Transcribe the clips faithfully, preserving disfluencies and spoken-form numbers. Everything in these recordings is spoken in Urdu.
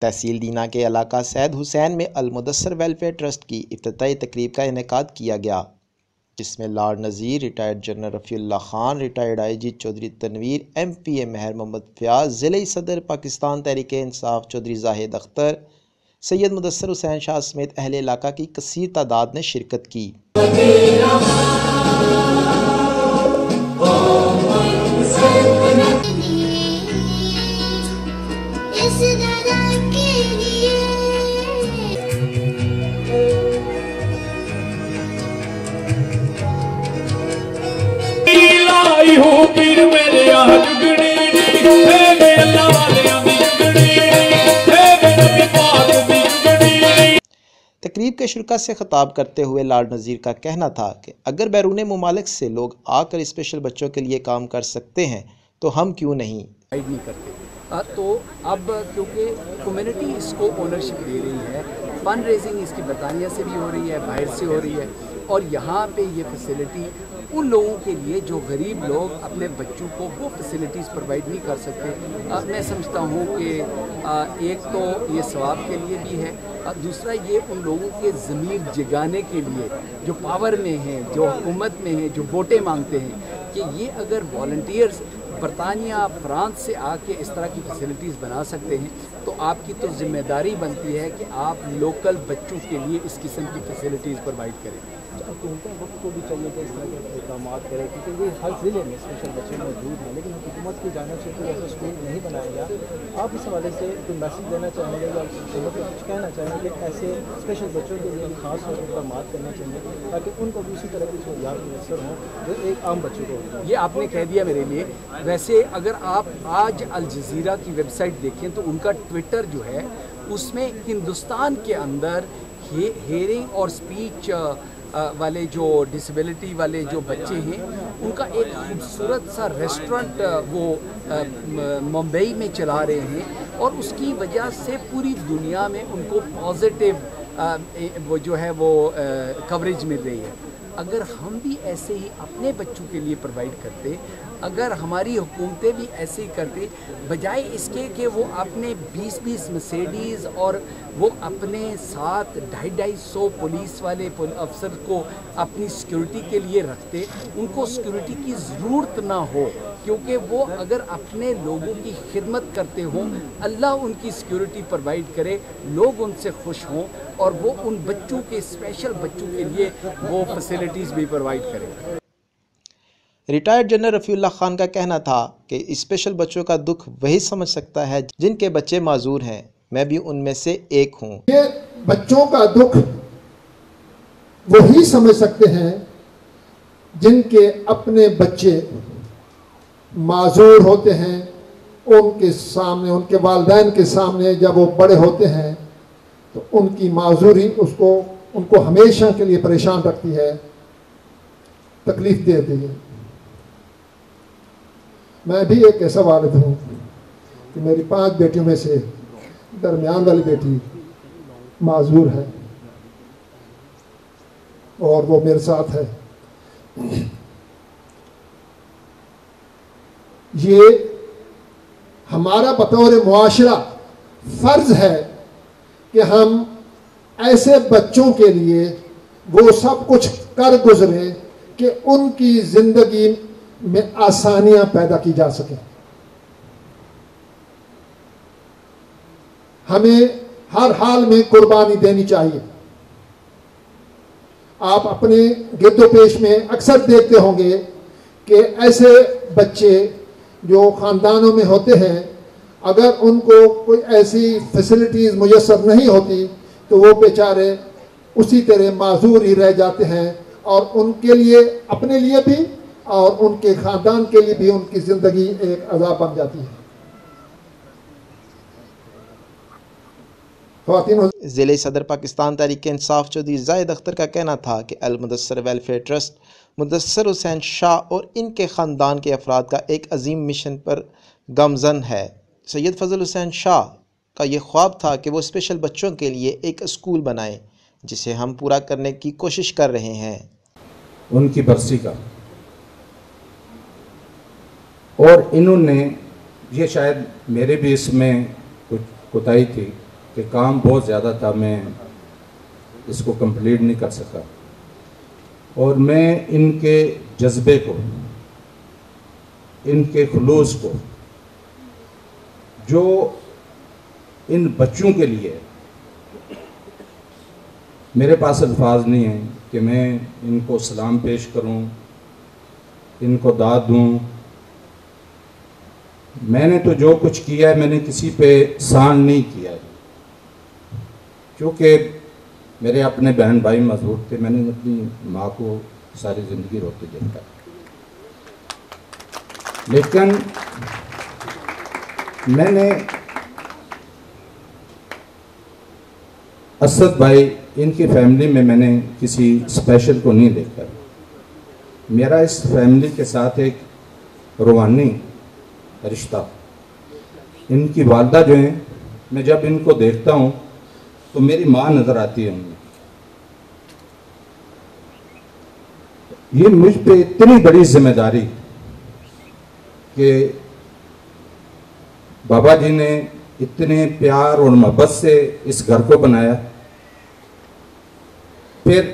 تحصیل دینا کے علاقہ سید حسین میں المدثر ویلفیئر ٹرسٹ کی افتتاحی تقریب کا انعقاد کیا گیا، جس میں Lord Nazir, retired general Rafiullah Khan, retired I G Chaudhry Tanveer, M P A Mehr Muhammad Fayyaz, ضلعی صدر پاکستان تحریک انصاف چودھری زاہد اختر، سید مدثر حسین شاہ سمیت اہل علاقہ کی کثیر تعداد نے شرکت کی۔ تقریب کے شرکا سے خطاب کرتے ہوئے لارڈ نذیر کا کہنا تھا کہ اگر بیرون ممالک سے لوگ آ کر اسپیشل بچوں کے لیے کام کر سکتے ہیں تو ہم کیوں نہیں نہیں کرتے۔ تو اب کیونکہ کمیونٹی اس کو اونرشپ دے رہی ہے، فنڈ ریزنگ اس کی برطانیہ سے بھی ہو رہی ہے، باہر سے ہو رہی ہے، اور یہاں پہ یہ فیسلٹی ان لوگوں کے لیے جو غریب لوگ اپنے بچوں کو وہ فیسلٹیز پرووائڈ نہیں کر سکتے۔ میں سمجھتا ہوں کہ ایک تو یہ ثواب کے لیے بھی ہے، دوسرا یہ ان لوگوں کے ضمیر جگانے کے لیے جو پاور میں ہیں، جو حکومت میں ہیں، جو ووٹیں مانگتے ہیں، کہ یہ اگر والنٹیئرز برطانیہ فرانس سے آ کے اس طرح کی فیسلٹیز بنا سکتے ہیں تو آپ کی تو ذمہ داری بنتی ہے کہ آپ لوکل بچوں کے لیے اس قسم کی فیسلٹیز پرووائڈ کریں۔ حکومتیں وقت کو بھی چاہیے کہ اس طرح کے اقدامات کریں، کیونکہ یہ ہر ضلع میں اسپیشل بچے موجود ہیں، لیکن حکومت کی جانب سے کوئی ایسا اسکول نہیں بنایا گیا۔ آپ اس حوالے سے کوئی میسیج دینا چاہیں گے یا حکومت کو کچھ کہنا چاہیں گے کہ ایسے اسپیشل بچوں کے لیے خاص طور پر اقدامات کرنے چاہیے تاکہ ان کو بھی اسی طرح کی سہولیات میسر ہوں جو ایک عام بچوں کو ہوتا ہے؟ یہ آپ نے کہہ دیا میرے لیے۔ ویسے اگر آپ آج الجزیرہ کی ویب سائٹ دیکھیں تو ان کا ٹویٹر جو ہے اس میں ہندوستان کے اندر ہیئرنگ اور اسپیچ والے جو ڈسیبلٹی والے جو بچے ہیں ان کا ایک خوبصورت سا ریسٹورنٹ وہ ممبئی میں چلا رہے ہیں، اور اس کی وجہ سے پوری دنیا میں ان کو پازیٹیو وہ جو ہے وہ کوریج مل رہی ہے۔ اگر ہم بھی ایسے ہی اپنے بچوں کے لیے پرووائڈ کرتے، اگر ہماری حکومتیں بھی ایسے ہی کرتے، بجائے اس کے کہ وہ اپنے بیس بیس مرسیڈیز اور وہ اپنے ساتھ ڈھائی ڈھائی سو پولیس والے افسر کو اپنی سیکیورٹی کے لیے رکھتے، ان کو سیکیورٹی کی ضرورت نہ ہو، کیونکہ وہ اگر اپنے لوگوں کی خدمت کرتے ہوں، اللہ ان کی سیکیورٹی پرووائڈ کرے، لوگ ان سے خوش ہوں، اور وہ ان بچوں کے اسپیشل بچوں کے لیے وہ فیسلٹیز بھی پرووائڈ کریں۔ Retired general Rafiullah Khan کا کہنا تھا کہ اسپیشل بچوں کا دکھ وہی سمجھ سکتا ہے جن کے بچے معذور ہیں، میں بھی ان میں سے ایک ہوں۔ یہ بچوں کا دکھ وہی سمجھ سکتے ہیں جن کے اپنے بچے معذور ہوتے ہیں، ان کے سامنے، ان کے والدین کے سامنے جب وہ بڑے ہوتے ہیں تو ان کی معذوری اس کو ان کو ہمیشہ کے لیے پریشان رکھتی ہے، تکلیف دیتی ہے۔ میں بھی ایک ایسا والد ہوں کہ میری پانچ بیٹیوں میں سے درمیان والی بیٹی معذور ہے اور وہ میرے ساتھ ہے۔ یہ ہمارا بطور معاشرہ فرض ہے کہ ہم ایسے بچوں کے لیے وہ سب کچھ کر گزریں کہ ان کی زندگی میں آسانیاں پیدا کی جا سکیں۔ ہمیں ہر حال میں قربانی دینی چاہیے۔ آپ اپنے گرد و پیش میں اکثر دیکھتے ہوں گے کہ ایسے بچے جو خاندانوں میں ہوتے ہیں، اگر ان کو کوئی ایسی فیسلٹیز میسر نہیں ہوتی تو وہ بیچارے اسی طرح معذور ہی رہ جاتے ہیں، اور ان کے لیے، اپنے لیے بھی اور ان کے خاندان کے لیے بھی ان کی زندگی ایک عذاب بن جاتی ہے۔ ضلعی صدر پاکستان تحریک انصاف چودھری زاہد اختر کا کہنا تھا کہ المدثر ویلفیئر ٹرسٹ مدثر حسین شاہ اور ان کے خاندان کے افراد کا ایک عظیم مشن پر گامزن ہے۔ سید فضل حسین شاہ کا یہ خواب تھا کہ وہ اسپیشل بچوں کے لیے ایک اسکول بنائیں، جسے ہم پورا کرنے کی کوشش کر رہے ہیں۔ ان کی برسی کا، اور انہوں نے، یہ شاید میرے بھی اس میں کچھ کوتاہی تھی کہ کام بہت زیادہ تھا, میں اس کو کمپلیٹ نہیں کر سکا, اور میں ان کے جذبے کو, ان کے خلوص کو, جو ان بچوں کے لیے میرے پاس الفاظ نہیں ہیں کہ میں ان کو سلام پیش کروں, ان کو داد دوں. میں نے تو جو کچھ کیا ہے میں نے کسی پہ سان نہیں کیا ہے, کیونکہ میرے اپنے بہن بھائی مضبوط تھے. میں نے اپنی ماں کو ساری زندگی روتے دیکھا, لیکن میں نے اسد بھائی ان کی فیملی میں میں نے کسی اسپیشل کو نہیں دیکھا. میرا اس فیملی کے ساتھ ایک روحانی رشتہ, ان کی والدہ جو ہیں, میں جب ان کو دیکھتا ہوں تو میری ماں نظر آتی ہے ان میں. یہ مجھ پہ اتنی بڑی ذمہ داری کہ بابا جی نے اتنے پیار اور محبت سے اس گھر کو بنایا, پھر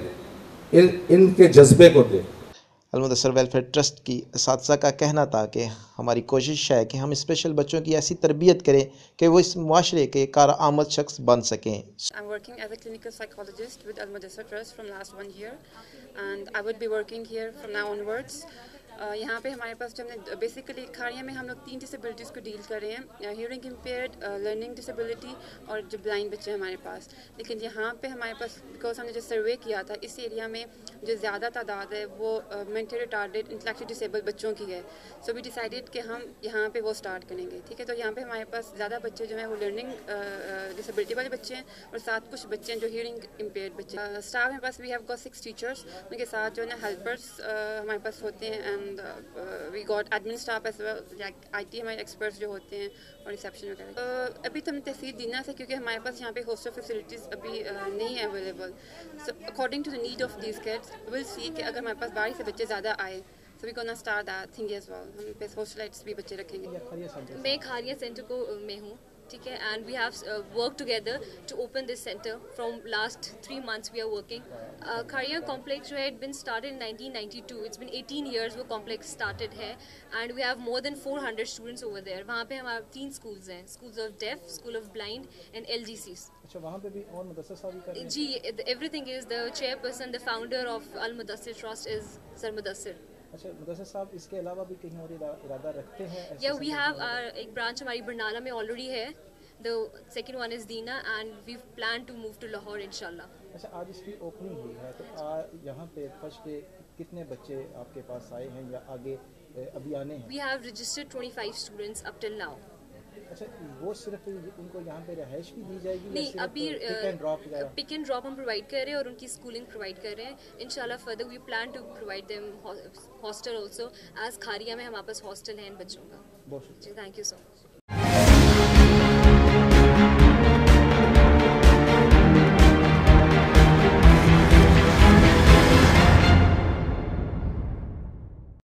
ان کے جذبے کو دیکھ. المدثر ویلفیئر ٹرسٹ کی اساتذہ کا کہنا تھا کہ ہماری کوشش ہے کہ ہم اسپیشل بچوں کی ایسی تربیت کریں کہ وہ اس معاشرے کے کارآمد شخص بن سکیں. I'm working as a clinical psychologist with Al-Mudassir Trust from last one year, and I would be working here from now onwards. یہاں پہ ہمارے پاس جو ہم نے بیسیکلی کھاڑیاں میں ہم لوگ تین ڈسیبلٹیز کو ڈیل کر رہے ہیں, ہیئرنگ امپیئرڈ, لرننگ ڈسیبلٹی اور جو بلائنڈ بچے ہیں ہمارے پاس. لیکن یہاں پہ ہمارے پاس بیکاز ہم نے جو سروے کیا تھا اس ایریا میں جو زیادہ تعداد ہے وہ مینٹلی ریٹارڈیڈ انٹلیکچولی ڈسیبل بچوں کی ہے. سو وی ڈیسائیڈیڈ کہ ہم یہاں پہ وہ اسٹارٹ کریں گے. ٹھیک ہے, تو یہاں پہ ہمارے پاس زیادہ بچے جو ہیں وہ لرننگ ڈسیبلٹی والے بچے ہیں, اور ساتھ کچھ بچے ہیں جو ہیئرنگ امپیئرڈ بچے ہیں. اسٹاف ہمارے پاس we have got six teachers, ان کے ساتھ جو ہے نا ہیلپرس ہمارے پاس ہوتے ہیں, and we got admin staff as well, like I T ہمارے ایکسپرٹس جو ہوتے ہیں اور ریسیپشن وغیرہ. ابھی تو ہم تحصیل دینا سے, کیونکہ ہمارے پاس یہاں پہ ہاسٹل فیسلٹیز ابھی نہیں ہے available. So according to the need of these kids will see کہ اگر ہمارے پاس باہر سے بچے زیادہ آئے so we gonna start that thing as well. ہم پہ ہاسٹلائٹس بھی بچے رکھیں گے. میں کھاریا سینٹر کو میں ہوں, ٹھیک ہے, and we have work together to open this centre from last three months we are working. Kharia complex جو ہے it been started in nineteen ninety two, it's been eighteen years وہ کمپلیکس اسٹارٹڈ ہے, and we have more than four hundred students over there. وہاں پہ ہمارے تین اسکولز ہیں, schools of deaf, school of blind and L D Cs. اچھا, وہاں پہ بھی اور مدثر صاحب بھی کر رہے ہیں؟ جی, everything is the chairperson, the founder of Almudassir trust is sir Mudassir. اچھا, مدثر صاحب اس کے علاوہ بھی کہیں اور ارادہ رکھتے ہیں؟ یا وی ہیو ایک برانچ ہماری برنالہ میں آلریڈی ہے, the second one is Dina, and we plan to move to Lahore inshallah. اچھا, آج اس کی اوپننگ ہوئی ہے تو یہاں پہ فرسٹ ڈے کتنے بچے آپ کے پاس آئے ہیں یا آگے ابھی آنے ہیں؟ We have registered twenty-five students up till now. اچھا, وہ صرف ان کو یہاں پہ رہائش بھی دی جائے گی؟ نہیں, ابھی pick and drop pick and drop ہم پرووائڈ کر رہے ہیں اور ان کی اسکولنگ پرووائڈ کر رہے ہیں. انشاءاللہ further we plan to provide them hostel also, as Kharia میں ہمارے پاس ہاسٹل ہیں ان بچوں کا. بہت شکریہ. جی, تھینک یو سو مچ.